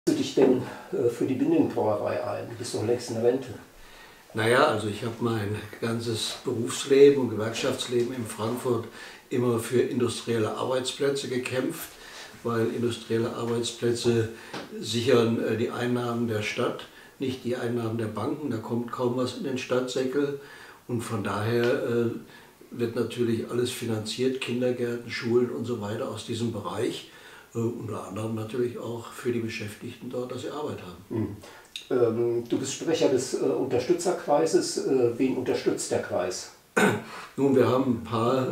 Du dich denn für die Binding-Brauerei ein? Du bist doch längst in Rente. Naja, also ich habe mein ganzes Berufsleben und Gewerkschaftsleben in Frankfurt immer für industrielle Arbeitsplätze gekämpft, weil industrielle Arbeitsplätze sichern die Einnahmen der Stadt, nicht die Einnahmen der Banken. Da kommt kaum was in den Stadtsäckel und von daher wird natürlich alles finanziert, Kindergärten, Schulen und so weiter aus diesem Bereich. Unter anderem natürlich auch für die Beschäftigten dort, dass sie Arbeit haben. Du bist Sprecher des Unterstützerkreises. Wen unterstützt der Kreis? Nun, wir haben ein paar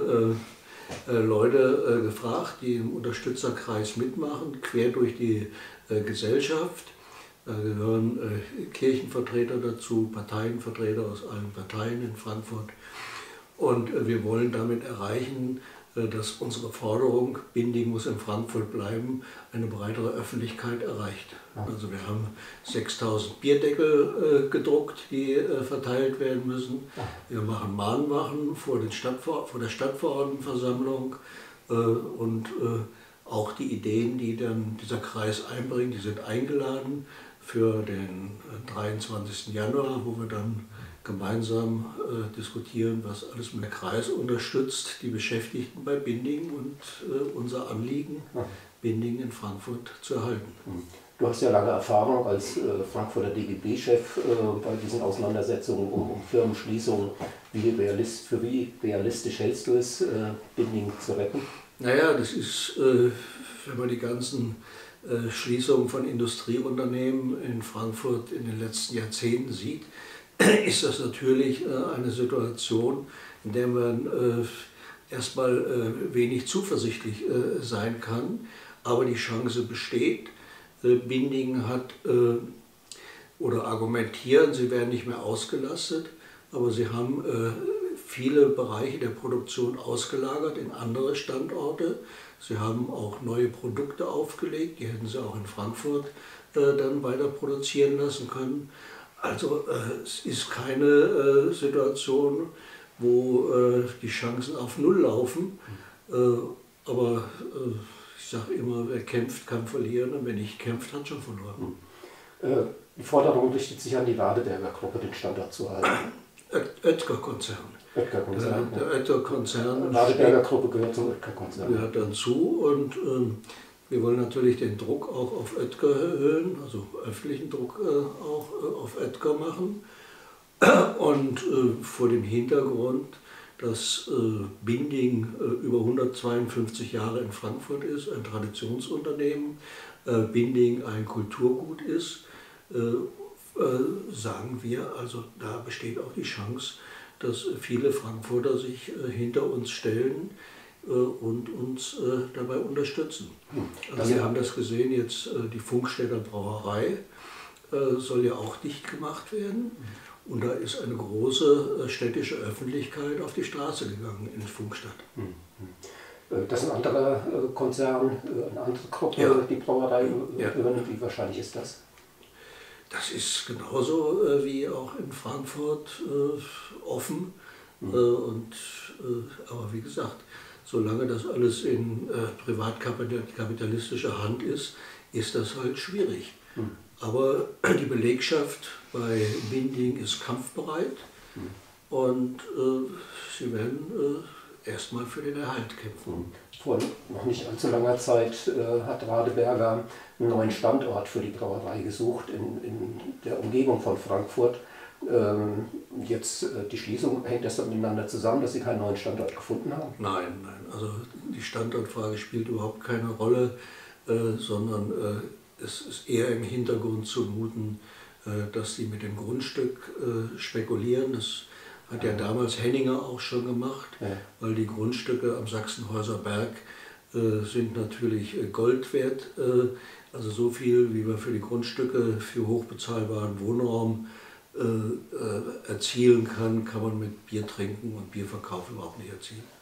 Leute gefragt, die im Unterstützerkreis mitmachen, quer durch die Gesellschaft. Da gehören Kirchenvertreter dazu, Parteienvertreter aus allen Parteien in Frankfurt. Und wir wollen damit erreichen, dass unsere Forderung, Binding muss in Frankfurt bleiben, eine breitere Öffentlichkeit erreicht. Also wir haben 6000 Bierdeckel gedruckt, die verteilt werden müssen. Wir machen Mahnwachen vor der Stadtverordnetenversammlung und auch die Ideen, die dann dieser Kreis einbringt, die sind eingeladen für den 23. Januar, wo wir dann gemeinsam diskutieren, was alles mit der Kreis unterstützt, die Beschäftigten bei Binding und unser Anliegen, Binding in Frankfurt zu erhalten. Du hast ja lange Erfahrung als Frankfurter DGB-Chef bei diesen Auseinandersetzungen um Firmenschließungen. Für wie realistisch hältst du es, Binding zu retten? Naja, das ist, wenn man die ganzen Schließungen von Industrieunternehmen in Frankfurt in den letzten Jahrzehnten sieht, ist das natürlich eine Situation, in der man erstmal wenig zuversichtlich sein kann, aber die Chance besteht. Binding hat oder argumentieren, sie werden nicht mehr ausgelastet, aber sie haben viele Bereiche der Produktion ausgelagert in andere Standorte. Sie haben auch neue Produkte aufgelegt, die hätten sie auch in Frankfurt dann weiter produzieren lassen können. Also es ist keine Situation, wo die Chancen auf Null laufen, aber ich sage immer, wer kämpft, kann verlieren und wer nicht kämpft, hat schon verloren. Die Forderung richtet sich an die Radeberger Gruppe, den Standort zu halten. Oetker-Konzern. Oetker-Konzern. Der Oetker-Konzern Radeberger Gruppe gehört zum Oetker-Konzern. Gehört dazu und wir wollen natürlich den Druck auch auf Oetker erhöhen, also öffentlichen Druck auch auf Oetker machen. Und vor dem Hintergrund, dass Binding über 152 Jahre in Frankfurt ist, ein Traditionsunternehmen, Binding ein Kulturgut ist, sagen wir, also da besteht auch die Chance, dass viele Frankfurter sich hinter uns stellen und uns dabei unterstützen. Also wir haben das gesehen, jetzt die Funkstätter Brauerei soll ja auch dicht gemacht werden. Und da ist eine große städtische Öffentlichkeit auf die Straße gegangen in Funkstadt. Das ist ein anderer Konzern, eine andere Gruppe, ja, die Brauerei übernimmt. Wie wahrscheinlich ist das? Das ist genauso wie auch in Frankfurt offen. Aber wie gesagt, solange das alles in privatkapitalistischer Hand ist, ist das halt schwierig. Aber die Belegschaft bei Binding ist kampfbereit und sie werden erstmal für den Erhalt kämpfen. Vor noch nicht allzu langer Zeit hat Radeberger einen neuen Standort für die Brauerei gesucht in der Umgebung von Frankfurt. Jetzt die Schließung, hängt das dann miteinander zusammen, dass Sie keinen neuen Standort gefunden haben? Nein, also die Standortfrage spielt überhaupt keine Rolle, sondern es ist eher im Hintergrund zu muten, dass sie mit dem Grundstück spekulieren. Das hat ja damals Henninger auch schon gemacht, weil die Grundstücke am Sachsenhäuser Berg sind natürlich Gold wert. Also so viel, wie wir für die Grundstücke für hochbezahlbaren Wohnraum erzielen kann, kann man mit Bier trinken und Bierverkauf überhaupt nicht erzielen.